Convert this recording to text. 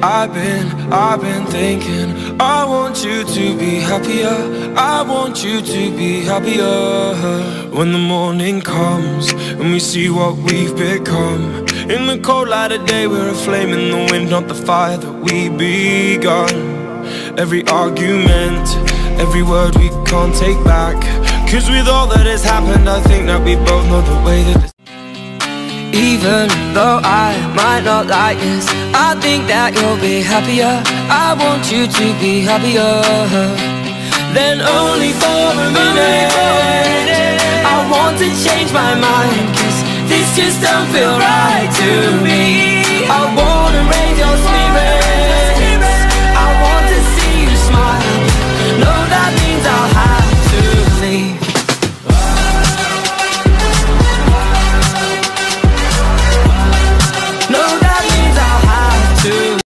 I've been thinking, I want you to be happier, I want you to be happier. When the morning comes and we see what we've become, in the cold light of day we're a flame in the wind, not the fire that we begun. Every argument, every word we can't take back, 'cause with all that has happened I think that we both know the way that even though I might not like this, I think that you'll be happier, I want you to be happier. Then only for a minute I want to change my mind, 'cause this just don't feel right to me. I want